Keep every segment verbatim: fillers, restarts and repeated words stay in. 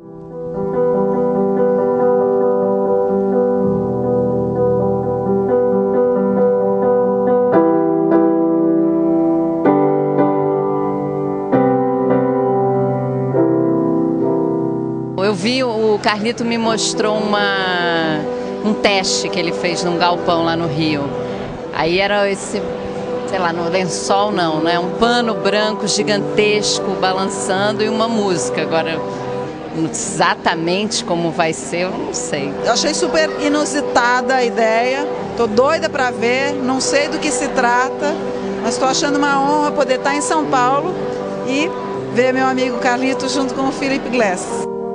Eu vi, o Carlito me mostrou uma, um teste que ele fez num galpão lá no Rio. Aí era esse, sei lá, no lençol não, né? Um pano branco gigantesco balançando e uma música. Agora, exatamente como vai ser, eu não sei. Eu achei super inusitada a ideia, tô doida para ver, não sei do que se trata, mas estou achando uma honra poder estar em São Paulo e ver meu amigo Carlito junto com o Philip Glass.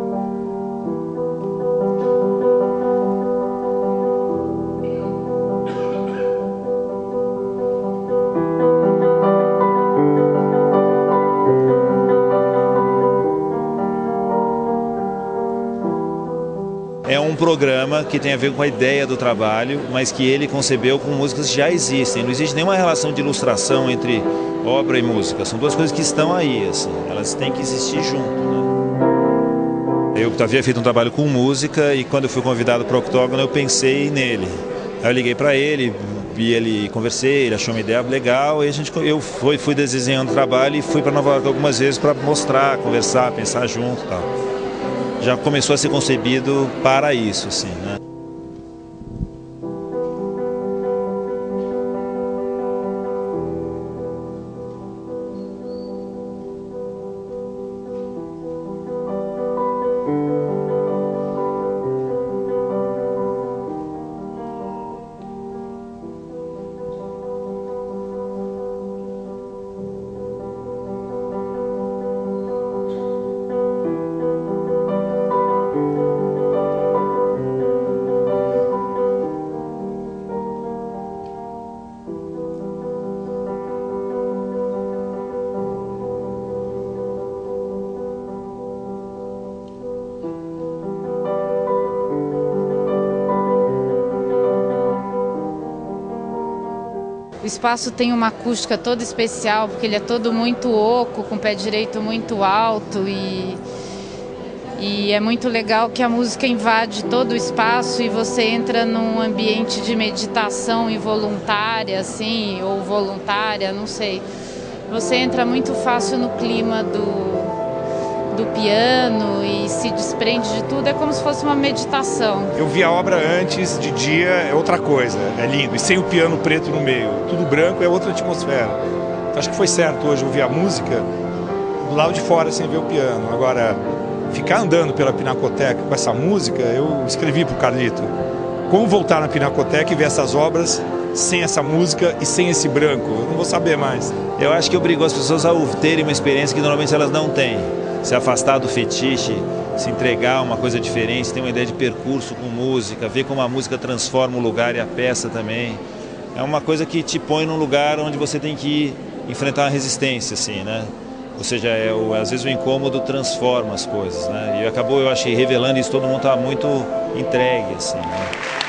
É um programa que tem a ver com a ideia do trabalho, mas que ele concebeu com músicas que já existem. Não existe nenhuma relação de ilustração entre obra e música. São duas coisas que estão aí, assim. Elas têm que existir junto, né? Eu havia feito um trabalho com música e quando eu fui convidado para o Octógono eu pensei nele. Aí eu liguei para ele, vi ele, conversei, ele achou uma ideia legal e a gente, eu fui, fui desenhando o trabalho e fui para Nova York algumas vezes para mostrar, conversar, pensar junto e tal. Já começou a ser concebido para isso, assim, né? O espaço tem uma acústica toda especial, porque ele é todo muito oco, com o pé direito muito alto e, e é muito legal que a música invade todo o espaço e você entra num ambiente de meditação involuntária, assim, ou voluntária, não sei. Você entra muito fácil no clima do, do piano e se desprende de tudo, é como se fosse uma meditação. Eu vi a obra antes, de dia é outra coisa, é lindo, e sem o piano preto no meio, tudo branco é outra atmosfera. Então, acho que foi certo hoje ouvir a música do lado de fora sem ver o piano. Agora, ficar andando pela Pinacoteca com essa música, eu escrevi para o Carlito, como voltar na Pinacoteca e ver essas obras sem essa música e sem esse branco, eu não vou saber mais. Eu acho que obrigou as pessoas a terem uma experiência que normalmente elas não têm. Se afastar do fetiche, se entregar a uma coisa diferente, ter uma ideia de percurso com música, ver como a música transforma o lugar e a peça também. É uma coisa que te põe num lugar onde você tem que ir enfrentar uma resistência, assim, né? Ou seja, é o, às vezes o incômodo transforma as coisas, né? E acabou, eu achei, revelando isso, todo mundo está muito entregue, assim, né?